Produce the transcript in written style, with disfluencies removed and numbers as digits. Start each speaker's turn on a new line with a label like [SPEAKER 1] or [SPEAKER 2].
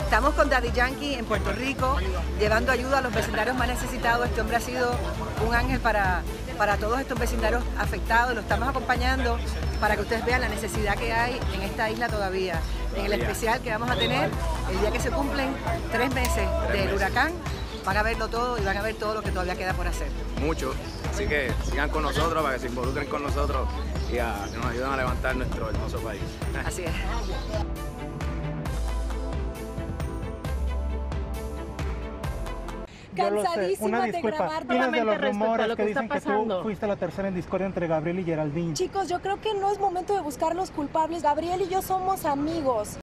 [SPEAKER 1] Estamos con Daddy Yankee en Puerto Rico, llevando ayuda a los vecindarios más necesitados. Este hombre ha sido un ángel para todos estos vecindarios afectados. Lo estamos acompañando para que ustedes vean la necesidad que hay en esta isla todavía. En el especial que vamos a tener, el día que se cumplen 3 meses del huracán, van a verlo todo y van a ver todo lo que todavía queda por hacer.
[SPEAKER 2] Mucho, así que sigan con nosotros para que se involucren con nosotros y que nos ayuden a levantar nuestro hermoso país.
[SPEAKER 1] Así es.
[SPEAKER 3] Cansadísima de grabar.
[SPEAKER 4] De los rumores
[SPEAKER 5] a lo
[SPEAKER 4] que
[SPEAKER 5] que está
[SPEAKER 4] dicen que
[SPEAKER 5] pasando.
[SPEAKER 4] tú fuiste la tercera en discordia entre Gabriel y Geraldine.
[SPEAKER 3] Chicos, yo creo que no es momento de buscar los culpables. Gabriel y yo somos amigos.